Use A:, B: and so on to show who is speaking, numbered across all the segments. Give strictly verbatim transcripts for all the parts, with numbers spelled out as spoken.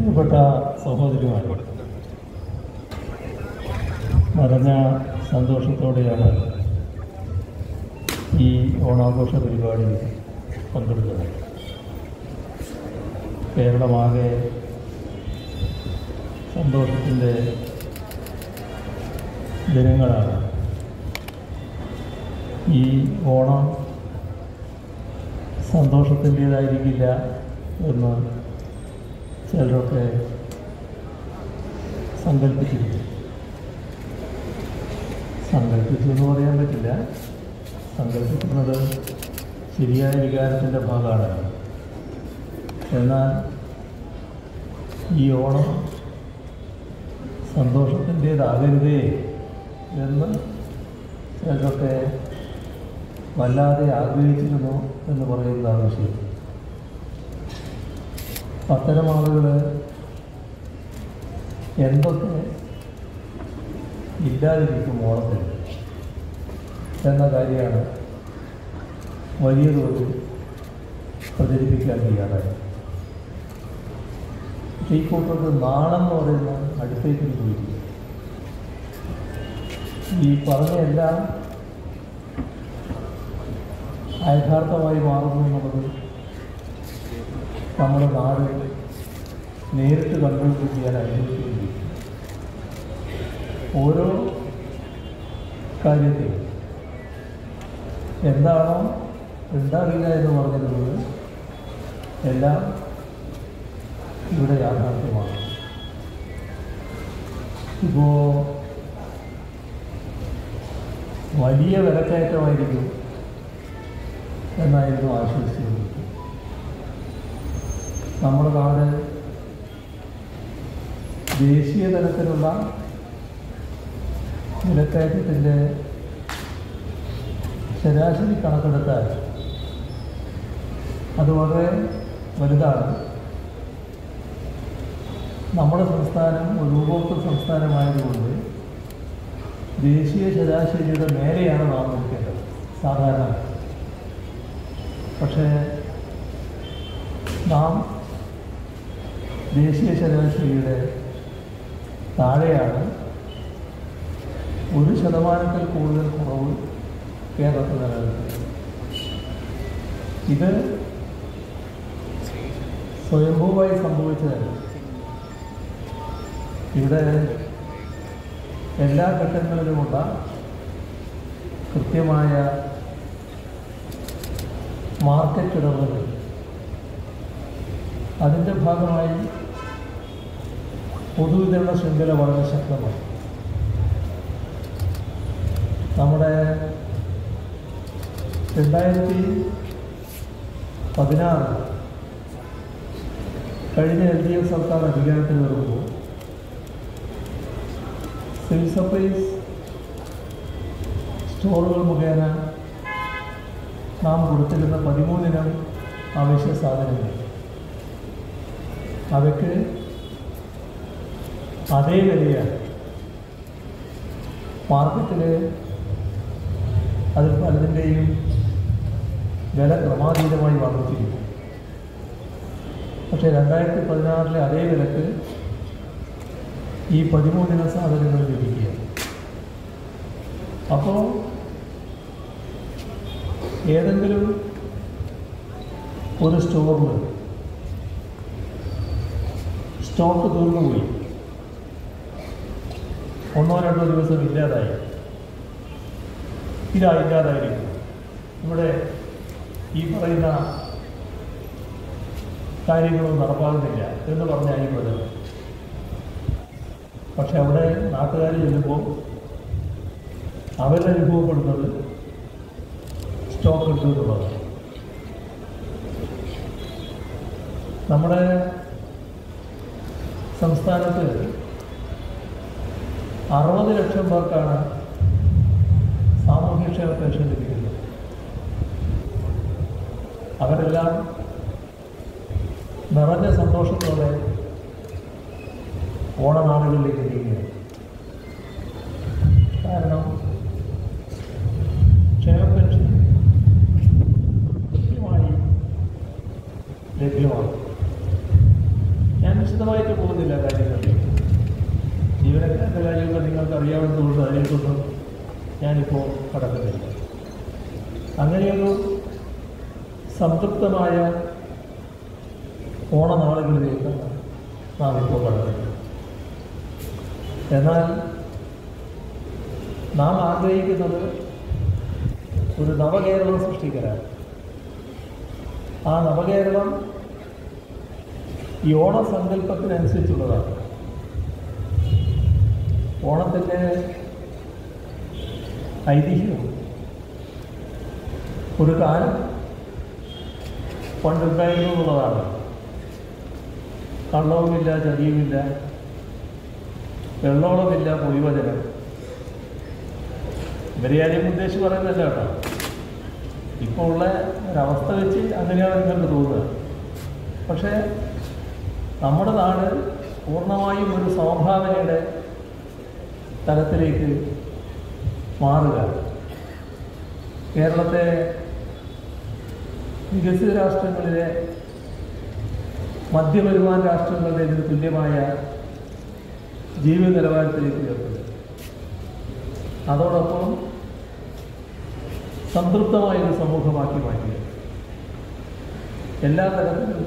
A: പ്രിയപ്പെട്ട സഹോദരിമാർ, നിറഞ്ഞ സന്തോഷത്തോടെയാണ് ഈ ഓണാഘോഷ പരിപാടിയിൽ പങ്കെടുത്തത്. കേരളമാകെ സന്തോഷത്തിൻ്റെ ദിനങ്ങളാണ്. ഈ ഓണം സന്തോഷത്തിൻ്റേതായിരിക്കില്ല എന്ന് ചിലരൊക്കെ സങ്കല്പിച്ചിരിക്കും. സങ്കല്പിച്ചു എന്ന് പറയാൻ പറ്റില്ല. സങ്കല്പിക്കുന്നത് ശരിയായ വികാരത്തിൻ്റെ ഭാഗമാണ്. എന്നാൽ ഈ ഓണം സന്തോഷത്തിൻ്റേതാകരുതേ എന്ന് ചിലരൊക്കെ വല്ലാതെ ആഗ്രഹിച്ചിരുന്നു എന്ന് പറയുന്നതാണ് വിഷയം. അത്തരം ആളുകൾ എന്തൊക്കെ ഇല്ലാതിരിക്കും ഓണത്തിൽ എന്ന കാര്യമാണ് വലിയ തോതിൽ പ്രചരിപ്പിക്കാൻ തയ്യാറായി. ഈ കൂട്ടത്തിൽ നാണം എന്ന് പറയുന്ന അടുത്തേക്ക് പോയിരിക്കും. ഈ പറഞ്ഞെല്ലാം യഥാർത്ഥമായി മാറുന്നു എന്നുള്ളത് നമ്മുടെ നാട് നേരിട്ട് കണ്ടുകൊണ്ട് ചെയ്യാൻ അനുഭവിക്കുന്നില്ല. ഓരോ കാര്യത്തിൽ എന്താണോ ഉണ്ടാകില്ല എന്ന് പറഞ്ഞിരുന്നത് എല്ലാം ഇവിടെ യാഥാർത്ഥ്യമാണ്. ഇപ്പോൾ വലിയ വിലക്കയറ്റമായിരിക്കും എന്നായിരുന്നു ആശ്വസിച്ചത്. നമ്മുടെ നാട് ദേശീയ തലത്തിലുള്ള വിലക്കയറ്റത്തിൻ്റെ ശരാശരി കണക്കെടുത്താൽ അത് വളരെ വലുതാണ്. നമ്മുടെ സംസ്ഥാനം ഒരു ഉപഭോക്തൃ സംസ്ഥാനമായതുകൊണ്ട് ദേശീയ ശരാശരിയുടെ മേലെയാണ് നാം നിൽക്കേണ്ടത് സാധാരണ. പക്ഷേ നാം ദേശീയ ശരാശരിയുടെ താഴെയാണ്. ഒരു ശതമാനത്തിൽ കൂടുതൽ കുറവ് കേരളത്തിൽ നിലനിൽക്കുന്നത്. ഇത് സ്വയംഭൂവായി സംഭവിച്ചതല്ല. ഇവിടെ എല്ലാ ഘട്ടങ്ങളിലുമുള്ള കൃത്യമായ മാർക്കറ്റ് ഇടപെടൽ, അതിൻ്റെ ഭാഗമായി പൊതുവിതരണ ശൃംഖല വളരെ ശക്തമാണ്. നമ്മുടെ രണ്ടായിരത്തി പതിനാറ് കഴിഞ്ഞ എൽ ഡി എഫ് സർക്കാർ അധികാരത്തിൽ വരുമ്പോൾ സിവിൽ സപ്ലൈസ് സ്റ്റോറുകൾ മുഖേന നാം കൊടുത്തിരുന്ന പതിമൂന്നിനം അവശ്യ സാധനങ്ങൾ അവയ്ക്ക് അതേ വിലയാണ്. മാർക്കറ്റിൽ അതിൽ പലതിൻ്റെയും വില ക്രമാതീതമായി വർദ്ധിച്ചിരിക്കും. പക്ഷേ രണ്ടായിരത്തി പതിനാറിലെ അതേ വിലക്ക് ഈ പതിമൂന്നിന സാധനങ്ങൾ ലഭിക്കുക. അപ്പോൾ ഏതെങ്കിലും ഒരു സ്റ്റോറിൽ സ്റ്റോക്ക് തീർന്നുപോയി, ഒന്നോ രണ്ടോ ദിവസം ഇല്ലാതായി, ഇതാ ഇല്ലാതായിരിക്കും. ഇവിടെ ഈ പറയുന്ന കാര്യങ്ങളൊന്നും നടപ്പാകുന്നില്ല എന്ന് പറഞ്ഞായിരിക്കും. പക്ഷെ അവിടെ നാട്ടുകാർ ചെല്ലുമ്പോൾ അവരനുഭവപ്പെടുന്നത് സ്റ്റോക്ക് എടുത്തു എന്നുള്ളതാണ്. നമ്മുടെ സംസ്ഥാനത്ത് അറുപത് ലക്ഷം പേർക്കാണ് സാമൂഹ്യക്ഷേമ പെൻഷൻ ലഭിക്കുന്നത്. അവരെല്ലാം നിറഞ്ഞ സന്തോഷത്തോടെ ഓണനാളുകളിലേക്ക് എത്തിക്കുകയാണ്. കാരണം ക്ഷേമ പെൻഷൻ കൃത്യമായി ലഭ്യമാണ്. ഞാൻ വിശദമായിട്ട് പോകുന്നില്ല കാര്യങ്ങൾ. ജീവനക്കാരുടെ കാര്യങ്ങൾ നിങ്ങൾക്ക് അറിയാവുന്നതുകൊണ്ട് അതിലേക്കൊന്നും ഞാനിപ്പോൾ കടക്കുന്നില്ല. അങ്ങനെയൊരു സംതൃപ്തമായ ഓണനാളുകളിലേക്കാണ് നാം ഇപ്പോൾ കടക്കുന്നത്. എന്നാൽ നാം ആഗ്രഹിക്കുന്നത് ഒരു നവകേരളം സൃഷ്ടിക്കലാണ്. ആ നവകേരളം ഈ ഓണസങ്കല്പത്തിനനുസരിച്ചുള്ളതാണ്. ഓണത്തിൻ്റെ ഐതിഹ്യം ഒരു കാലം പണ്ടുണ്ടായിരുന്നു എന്നുള്ളതാണ്. കള്ളവുമില്ല, ചതിയുമില്ല, വെള്ളോളമില്ല, പൊയ്വചനം. ഇവരെയാരെയും ഉദ്ദേശിച്ച് പറയുന്നല്ല കേട്ടോ. ഇപ്പോൾ ഉള്ള ഒരവസ്ഥ വെച്ച് അങ്ങനെയാണ് നിങ്ങൾക്ക് തോന്നുക. പക്ഷേ നമ്മുടെ നാട് പൂർണ്ണമായും ഒരു സമഭാവനയുടെ തലത്തിലേക്ക് മാറുക. കേരളത്തെ വികസിത രാഷ്ട്രങ്ങളിലെ മധ്യവരുമാന രാഷ്ട്രങ്ങളുടെ ഇതിന് തുല്യമായ ജീവിത നിലവാരത്തിലേക്ക് ഉയർത്തുക. അതോടൊപ്പം സംതൃപ്തമായൊരു സമൂഹമാക്കി മാറ്റുക. എല്ലാ തരത്തിലും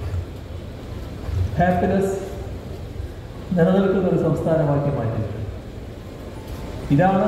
A: ഹാപ്പിനെസ് നിലനിൽക്കുന്ന ഒരു സംസ്ഥാനമാക്കി മാറ്റുക. ഇതാണ്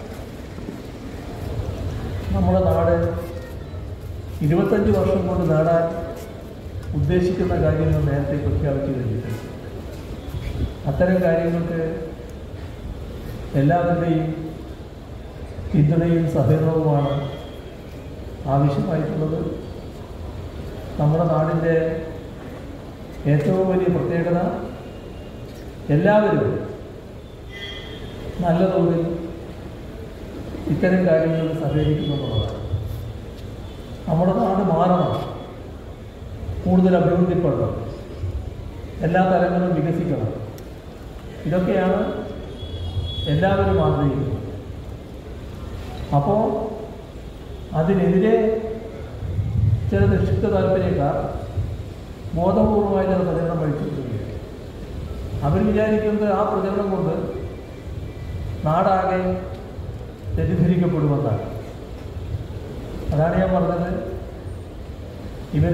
A: നമ്മുടെ നാട് ഇരുപത്തഞ്ച് വർഷം കൊണ്ട് നേടാൻ ഉദ്ദേശിക്കുന്ന കാര്യങ്ങൾ നേരത്തെ പ്രഖ്യാപിച്ചു കഴിഞ്ഞിട്ടുണ്ട്. അത്തരം കാര്യങ്ങൾക്ക് എല്ലാവരുടെയും പിന്തുണയും സഹകരണവുമാണ് ആവശ്യമായിട്ടുള്ളത്. നമ്മുടെ നാടിൻ്റെ ഏറ്റവും വലിയ പ്രത്യേകത എല്ലാവരും നല്ല തോതിൽ ഇത്തരം കാര്യങ്ങളിൽ സഹകരിക്കുന്നുള്ളതാണ്. നമ്മുടെ നാട് മാറണം, കൂടുതൽ അഭിവൃദ്ധിപ്പെടണം, എല്ലാ തലങ്ങളും വികസിക്കണം. ഇതൊക്കെയാണ് എല്ലാവരും ആഗ്രഹിക്കുന്നത്. അപ്പോൾ അതിനെതിരെ ചില നിക്ഷിപ്ത താല്പര്യക്കാർ ബോധപൂർവമായ ചില പ്രചരണം വഹിച്ചിരിക്കുകയാണ്. അവർ വിചാരിക്കുന്നത് ആ പ്രചരണം കൊണ്ട് നാടാകെ തെറ്റിദ്ധരിക്കപ്പെടുമെന്നാണ്. അതാണ് ഞാൻ പറഞ്ഞത്. ഇവർ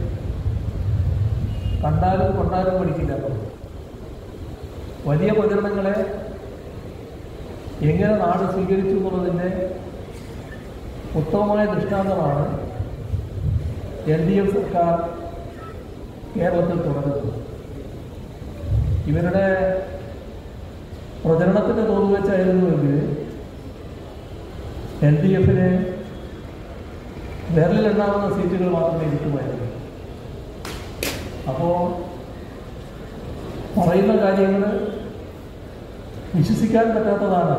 A: കണ്ടാലും കൊണ്ടാലും പഠിക്കില്ല. വലിയ പ്രചരണങ്ങളെ എങ്ങനെ നാട് സ്വീകരിച്ചു എന്നുള്ളതിൻ്റെ ഉത്തമമായ ദൃഷ്ടാന്തമാണ് എൽ ഡി എഫ് സർക്കാർ കേരളത്തിൽ തുടരുന്നത്. ഇവരുടെ പ്രചരണത്തിൻ്റെ തോത് വെച്ചായിരുന്നുവെങ്കിൽ എൽ ഡി എഫിന് വിരലിലെണ്ണാവുന്ന സീറ്റുകൾ മാത്രമേ കിട്ടുമായിരുന്നു. അപ്പോൾ പറയുന്ന കാര്യങ്ങൾ വിശ്വസിക്കാൻ പറ്റാത്തതാണ്.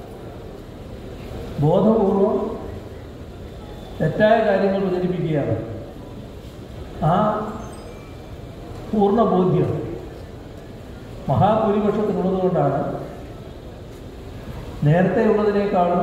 A: ബോധപൂർവം തെറ്റായ കാര്യങ്ങൾ പ്രചരിപ്പിക്കുകയാണ്. ആ പൂർണ്ണ ബോധ്യം മഹാഭൂരിപക്ഷത്തിനുള്ളതുകൊണ്ടാണ് നേരത്തെ ഉള്ളതിനേക്കാളും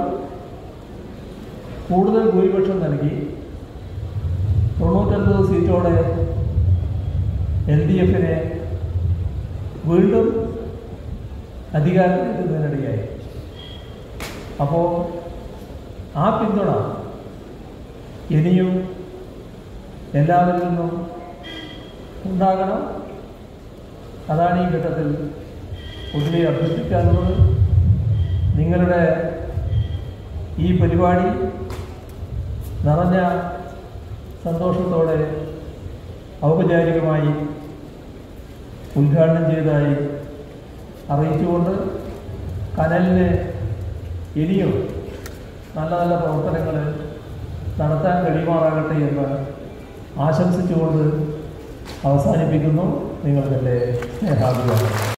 A: കൂടുതൽ ഭൂരിപക്ഷം നൽകി തൊണ്ണൂറ്റൊൻപത് സീറ്റോടെ എൽ ഡി എഫിനെ വീണ്ടും അധികാരത്തിലെത്തുന്നതിനിടയായി. അപ്പോൾ ആ പിന്തുണ ഇനിയും എല്ലാവരിൽ നിന്നും ഉണ്ടാകണം. അതാണ് ഈ ഘട്ടത്തിൽ പൊതുവെ അഭ്യർത്ഥിക്കാനുള്ളത്. നിങ്ങളുടെ ഈ പരിപാടി നിറഞ്ഞ സന്തോഷത്തോടെ ഔപചാരികമായി ഉദ്ഘാടനം ചെയ്തതായി അറിയിച്ചുകൊണ്ട് കനലിന് ഇനിയും നല്ല നല്ല പ്രവർത്തനങ്ങൾ നടത്താൻ കഴിയുമാറാകട്ടെ എന്ന് ആശംസിച്ചുകൊണ്ട് അവസാനിപ്പിക്കുന്നു. നിങ്ങളുടെ സ്നേഹാഭിമാനം.